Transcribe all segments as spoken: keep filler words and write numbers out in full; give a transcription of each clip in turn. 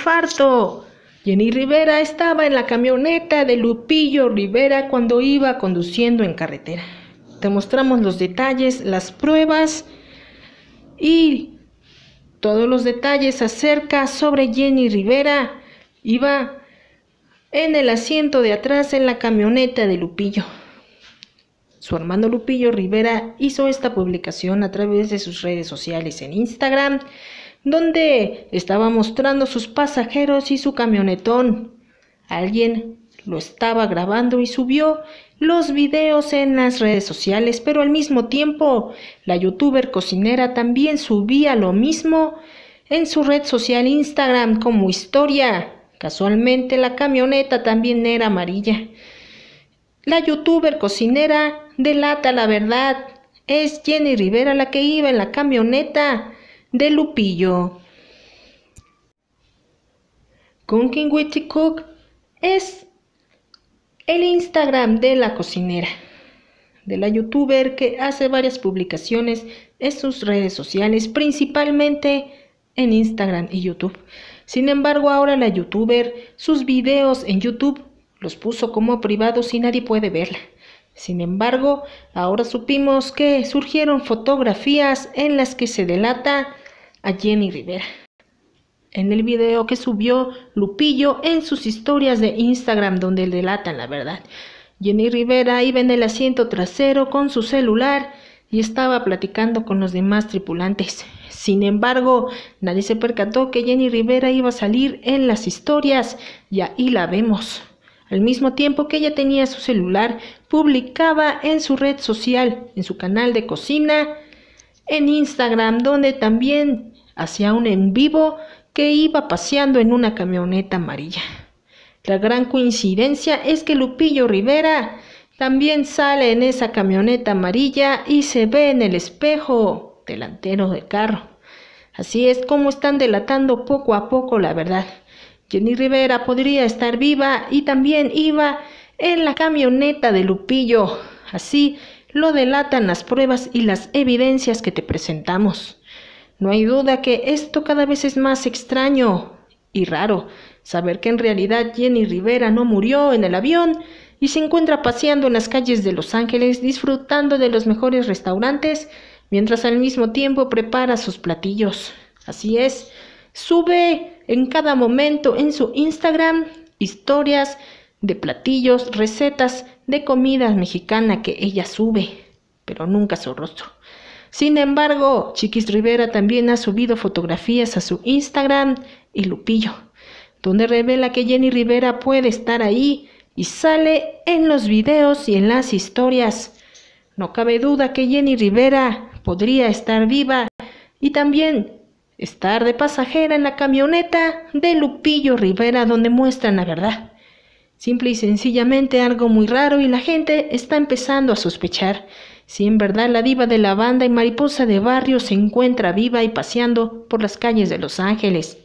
infarto. Jenny Rivera estaba en la camioneta de Lupillo Rivera cuando iba conduciendo en carretera. Te mostramos los detalles, las pruebas y todos los detalles acerca sobre Jenny Rivera. Iba en el asiento de atrás en la camioneta de Lupillo. Su hermano Lupillo Rivera hizo esta publicación a través de sus redes sociales en Instagram, donde estaba mostrando sus pasajeros y su camionetón. Alguien lo estaba grabando y subió los videos en las redes sociales, pero al mismo tiempo la youtuber cocinera también subía lo mismo en su red social Instagram como historia. Casualmente la camioneta también era amarilla. La youtuber cocinera delata la verdad. Es Jenny Rivera la que iba en la camioneta de Lupillo. Cooking with the Cook es el Instagram de la cocinera, de la youtuber que hace varias publicaciones en sus redes sociales, principalmente en Instagram y YouTube. Sin embargo, ahora la youtuber, sus videos en YouTube los puso como privados y nadie puede verla. Sin embargo, ahora supimos que surgieron fotografías en las que se delata a Jenny Rivera. En el video que subió Lupillo en sus historias de Instagram, donde delatan la verdad, Jenny Rivera iba en el asiento trasero con su celular y estaba platicando con los demás tripulantes. Sin embargo, nadie se percató que Jenny Rivera iba a salir en las historias y ahí la vemos. Al mismo tiempo que ella tenía su celular, publicaba en su red social, en su canal de cocina, en Instagram, donde también hacía un en vivo que iba paseando en una camioneta amarilla. La gran coincidencia es que Lupillo Rivera también sale en esa camioneta amarilla y se ve en el espejo delantero del carro. Así es como están delatando poco a poco la verdad. Jenny Rivera podría estar viva y también iba en la camioneta de Lupillo. Así lo delatan las pruebas y las evidencias que te presentamos. No hay duda que esto cada vez es más extraño y raro, saber que en realidad Jenny Rivera no murió en el avión y se encuentra paseando en las calles de Los Ángeles disfrutando de los mejores restaurantes, mientras al mismo tiempo prepara sus platillos. Así es, sube en cada momento en su Instagram historias de platillos, recetas de comida mexicana que ella sube, pero nunca su rostro. Sin embargo, Chiquis Rivera también ha subido fotografías a su Instagram y Lupillo, donde revela que Jenny Rivera puede estar ahí y sale en los videos y en las historias. No cabe duda que Jenny Rivera podría estar viva y también estar de pasajera en la camioneta de Lupillo Rivera, donde muestran la verdad. Simple y sencillamente algo muy raro y la gente está empezando a sospechar si en verdad la diva de la banda y mariposa de barrio se encuentra viva y paseando por las calles de Los Ángeles.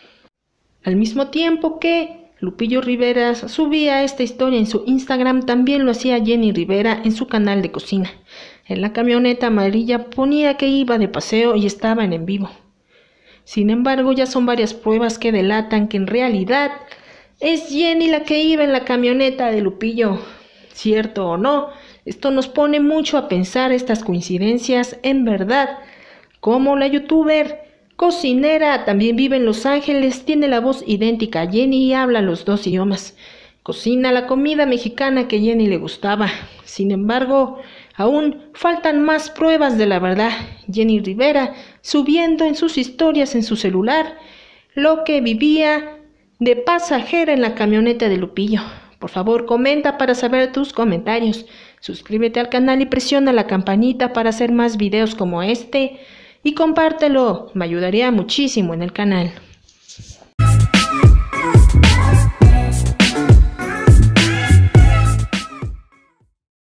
Al mismo tiempo que Lupillo Rivera subía esta historia en su Instagram, también lo hacía Jenny Rivera en su canal de cocina. En la camioneta amarilla ponía que iba de paseo y estaba en en vivo. Sin embargo, ya son varias pruebas que delatan que en realidad es Jenny la que iba en la camioneta de Lupillo. Cierto o no, esto nos pone mucho a pensar estas coincidencias en verdad. Como la youtuber cocinera también vive en Los Ángeles, tiene la voz idéntica a Jenny y habla los dos idiomas. Cocina la comida mexicana que Jenny le gustaba. Sin embargo, aún faltan más pruebas de la verdad. Jenny Rivera subiendo en sus historias en su celular lo que vivía de pasajera en la camioneta de Lupillo. Por favor, comenta para saber tus comentarios. Suscríbete al canal y presiona la campanita para hacer más videos como este. Y compártelo, me ayudaría muchísimo en el canal.